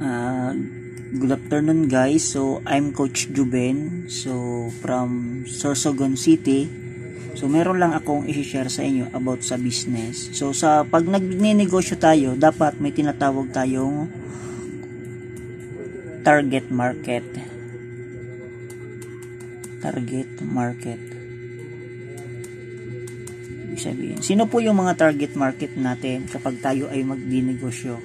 Good afternoon guys. So I'm Coach Juben. So from Sorsogon City. So meron lang akong i-share sa inyo about sa business. So sa pag nagnenegosyo tayo, dapat may tinatawag tayong target market. Target market. Ibig sabihin, sino po yung mga target market natin kapag tayo ay magdinegosyo?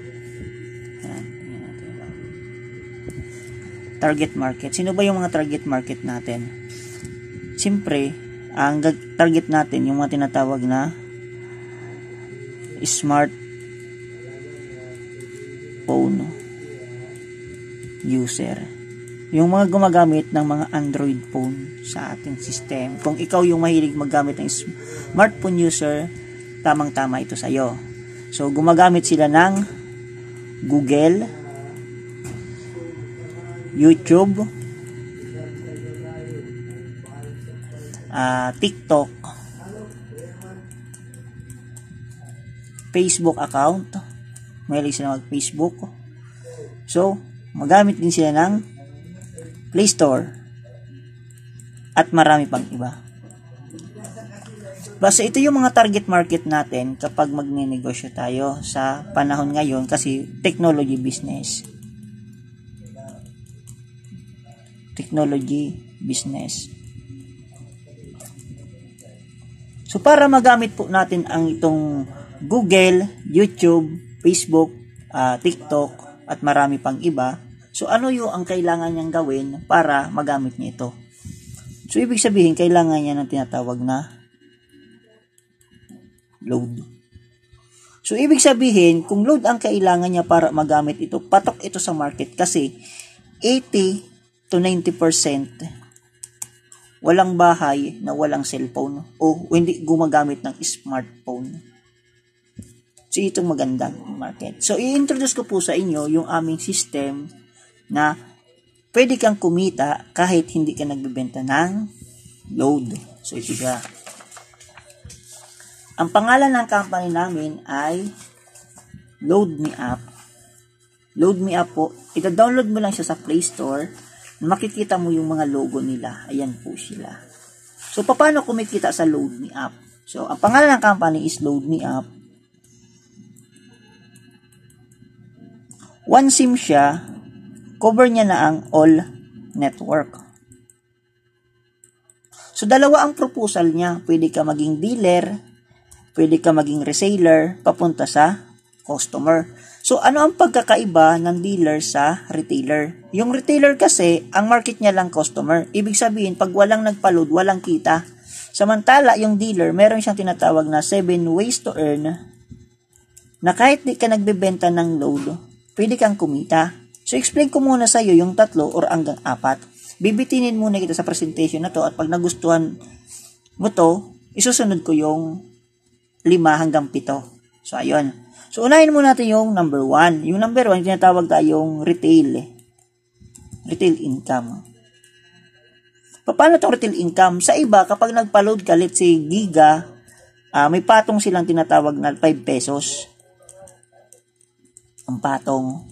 Target market. Sino ba yung mga target market natin? Siyempre, ang target natin yung mga tinatawag na smartphone user. Yung mga gumagamit ng mga Android phone sa ating system. Kung ikaw yung mahilig maggamit ng smartphone user, tamang-tama ito sa'yo. So, gumagamit sila ng Google, YouTube, TikTok, Facebook account. Mahilig sila mag-Facebook. So, magamit din sila ng Play Store at marami pang iba. Basta ito yung mga target market natin kapag magnenegosyo tayo sa panahon ngayon kasi technology business. Technology business. So para magamit po natin ang itong Google, YouTube, Facebook, TikTok at marami pang iba. So ano yung ang kailangan niyang gawin para magamit niya ito? So ibig sabihin kailangan niya ng tinatawag na load. So ibig sabihin kung load ang kailangan niya para magamit ito, patok ito sa market kasi 80 to 90% walang bahay na walang cellphone o hindi gumagamit ng smartphone. So itong magandang market. So i-introduce ko po sa inyo yung aming system na pwede kang kumita kahit hindi ka nagbebenta ng load. So ito siya. Ang pangalan ng company namin ay loadmeup. Loadmeup po. Ita-download mo lang siya sa Play Store. Makikita mo yung mga logo nila. Ayan po sila. So, paano kumikita sa loadmeup? So, ang pangalan ng company is loadmeup. One SIM siya, cover niya na ang all network. So, dalawa ang proposal niya. Pwede ka maging dealer, pwede ka maging reseller, papunta sa customer. So, ano ang pagkakaiba ng dealer sa retailer? Yung retailer kasi, ang market niya lang customer. Ibig sabihin, pag walang nagpa-load, walang kita. Samantala, yung dealer, meron siyang tinatawag na 7 ways to earn na kahit di ka nagbebenta ng load, pwede kang kumita. So, explain ko muna sa iyo yung 3 or hanggang 4. Bibitinin muna kita sa presentation na to at pag nagustuhan mo to, isusunod ko yung 5 hanggang 7. So, ayun. So, unahin muna natin yung number 1. Yung number 1, tinatawag tayong retail. Retail income. Paano itong retail income? Sa iba, kapag nagpa-load ka, let's say, giga, may patong silang tinatawag na 5 pesos. Ang patong.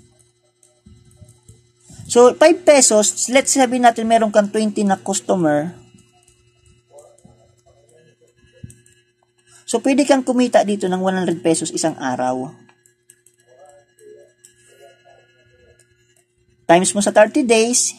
So, 5 pesos, let's sabihin natin meron kang 20 na customer. So, pwede kang kumita dito ng 100 pesos isang araw. Times mo sa 30 days,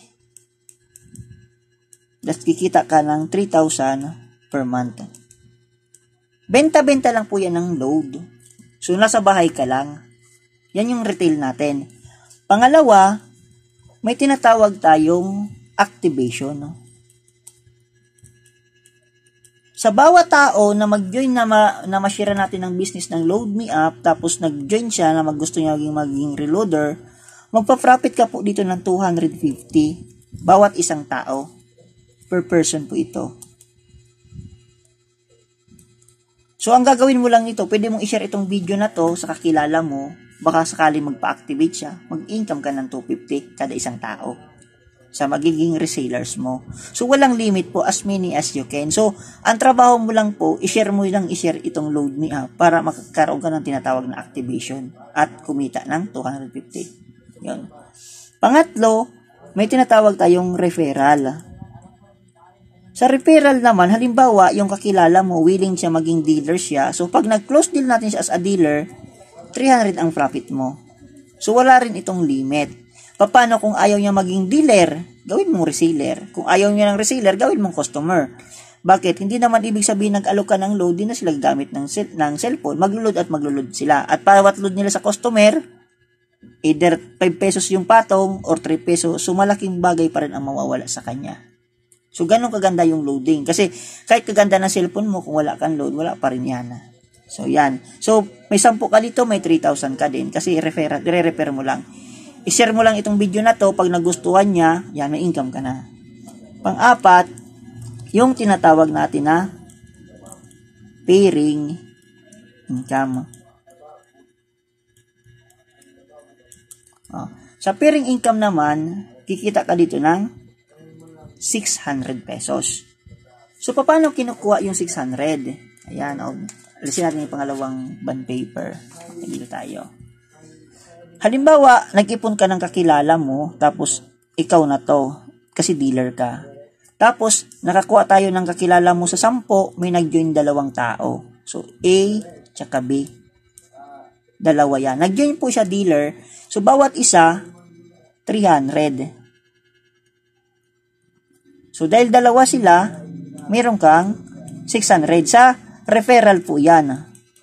that's kikita ka ng 3,000 per month. Benta-benta lang po yan ng load. So, nasa bahay ka lang. Yan yung retail natin. Pangalawa, may tinatawag tayong activation. Sa bawat tao na mag-join na ma-share natin ng business ng loadmeup, tapos nag-join siya na gusto niya maging reloader, magpa-profit ka po dito ng 250 bawat isang tao. Per person po ito. So, ang gagawin mo lang nito, pwede mong i-share itong video na to sa kakilala mo, baka sakali magpa-activate siya, mag-income ka ng 250 kada isang tao sa magiging resellers mo. So, walang limit po, as many as you can. So, ang trabaho mo lang po, i-share mo lang i-share itong loadmeup para makakaroon ka ng tinatawag na activation at kumita ng 250. Yun. Pangatlo, may tinatawag tayong referral. Sa referral naman, halimbawa, yung kakilala mo, willing siya maging dealer siya. So, pag nag-close deal natin siya as a dealer, 300 ang profit mo. So, wala rin itong limit. Paano kung ayaw niya maging dealer? Gawin mong reseller. Kung ayaw niya ng reseller, gawin mong customer. Bakit? Hindi naman ibig sabihin nag-alok ka ng load, din na sila gamit ng cellphone. Maglulod at maglulod sila. At bawat load nila sa customer, either 5 pesos yung patong or 3 pesos, so malaking bagay pa rin ang mawawala sa kanya. So, ganun kaganda yung loading. Kasi, kahit kaganda ng cellphone mo, kung wala kang load, wala pa rin yan. So, yan. So, may 10 ka dito, may 3,000 ka din. Kasi, i-refer mo lang. I-share mo lang itong video na to. Pag nagustuhan niya, yan, may income ka na. Pang-apat, yung tinatawag natin na pairing income. Sa pairing income naman, kikita ka dito ng 600 pesos. So, paano kinukuha yung 600? Ayan, alisin natin yung pangalawang bond paper. Dito tayo. Halimbawa, nag-ipon ka ng kakilala mo, tapos ikaw na to, kasi dealer ka. Tapos, nakakuha tayo ng kakilala mo sa 10, may nag-join 2 tao. So, A, tsaka B. 2 yan. Nag-join po siya dealer. So, bawat isa, 300. So, dahil 2 sila, meron kang 600. Sa referral po yan.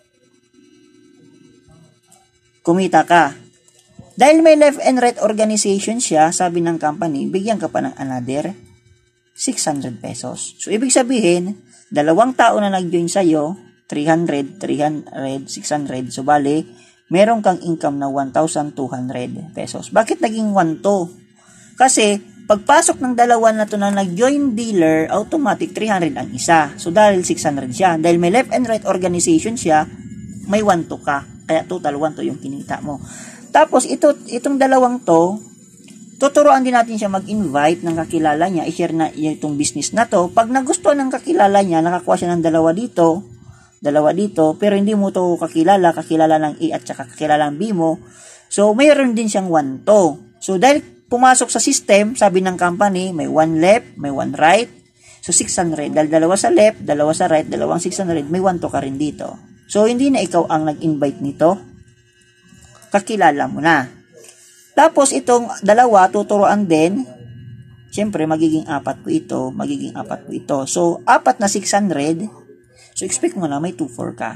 Kumita ka. Dahil may left and right organization siya, sabi ng company, bigyan ka pa ng another 600 pesos. So, ibig sabihin, 2 tao na nag-join sa'yo, 300, 600. So, bali, meron kang income na 1,200 pesos. Bakit naging 1 to? Kasi, pagpasok ng 2 na to na nag-join dealer, automatic 300 ang isa. So, dahil 600 siya. Dahil may left and right organization siya, may 1 to ka. Kaya total 1 to yung kinita mo. Tapos, itong 2 to, tuturuan din natin siya mag-invite ng kakilala niya, i-share na itong business na to. Pag nagustuhan ng kakilala niya, nakakuha siya ng 2 dito, pero hindi mo to kakilala ng A at saka kakilala ng B mo. So, mayroon din siyang 1 to. So, dahil pumasok sa system, sabi ng company, may 1 left, may 1 right. So, 600. Dahil 2 sa left, 2 sa right, 2 600, may 1 to ka rin dito. So, hindi na ikaw ang nag-invite nito. Kakilala mo na. Tapos, itong 2, tuturuan din. Siyempre, magiging 4 po ito. So, 4 na 600. So, expect mo na may 2,400 ka.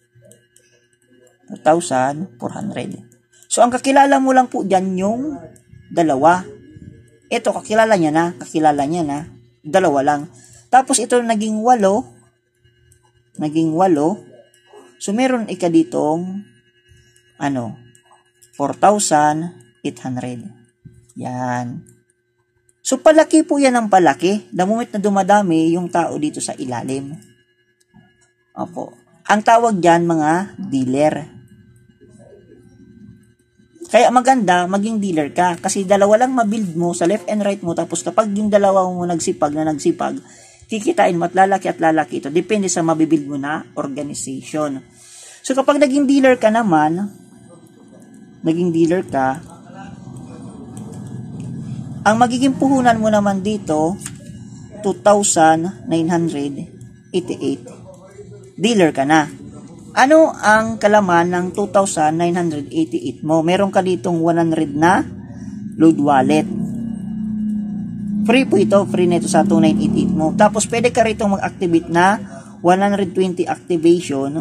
2,400. So, ang kakilala mo lang po dyan yung 2. Ito, kakilala niya na. 2 lang. Tapos, ito naging 8. So, meron ika ditong 4,800. Yan. So, palaki po yan ng palaki. The moment na dumadami yung tao dito sa ilalim. Opo. Ang tawag dyan, mga dealer. Kaya maganda, maging dealer ka. Kasi 2 lang mabuild mo sa left and right mo. Tapos kapag yung 2 mo nagsipag, kikitain mo at lalaki ito. Depende sa mabibuild mo na organization. So kapag naging dealer ka, ang magiging puhunan mo naman dito, 2,988. Dealer ka na. Ano ang kalaman ng 2,988 mo? Meron ka ditong 100 na load wallet. Free po ito. Free na ito sa 2,988 mo. Tapos, pwede ka rito mag-activate na 120 activation.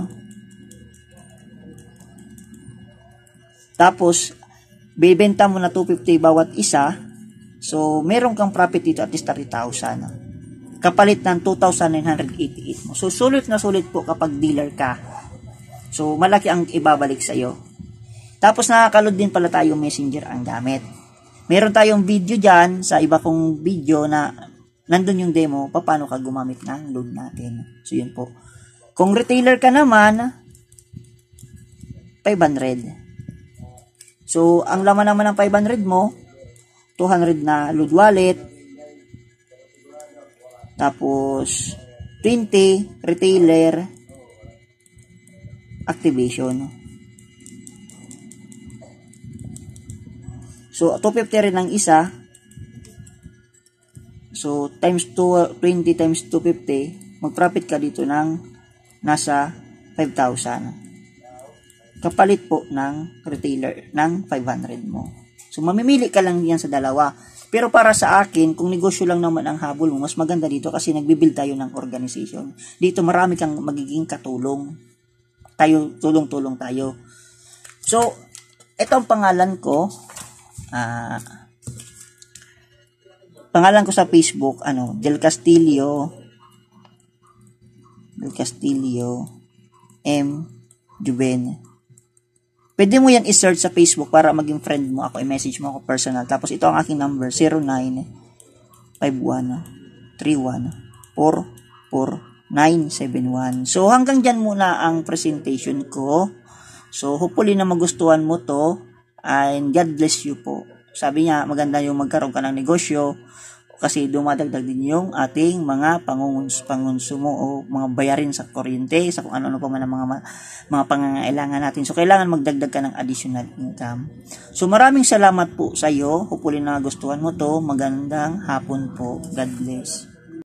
Tapos, bibenta mo na 250 bawat isa. So, meron kang profit dito at least 30,000. Kapalit ng 2,988 mo. So, sulit na sulit po kapag dealer ka. So, malaki ang ibabalik sa iyo. Tapos, nakakaload din pala tayo messenger ang gamit. Meron tayong video dyan sa iba kong video na nandun yung demo paano ka gumamit ng load natin. So, yun po. Kung retailer ka naman, 500. So, ang laman naman ng 500 mo, 200 na load wallet, tapos 20 retailer activation. So, 250 rin ang isa. So, times 20 times 250, mag-profit ka dito ng nasa 5,000. Kapalit po ng retailer ng 500 mo. So, mamimili ka lang yan sa dalawa. Pero para sa akin, kung negosyo lang naman ang habol mo, mas maganda dito kasi nagbibuild tayo ng organization. Dito marami kang magiging katulong. Tulong-tulong tayo. So, ito ang pangalan ko. Pangalan ko sa Facebook, Del Castillo M. Juben. Pwede mo yan i-search sa Facebook para maging friend mo ako, i-message mo ako personal. Tapos ito ang aking number, 0951-31-44971. So hanggang dyan muna ang presentation ko. So hopefully na magustuhan mo to, and God bless you po. Sabi niya, maganda yung magkaroon ka ng negosyo kasi dumadagdag din yung ating mga pangonsumo o mga bayarin sa kuryente, sa kung ano-ano pa man ang mga pangangailangan natin. So, kailangan magdagdag ka ng additional income. So, maraming salamat po sa iyo. Hopefully na gustuhan mo to. Magandang hapon po. God bless.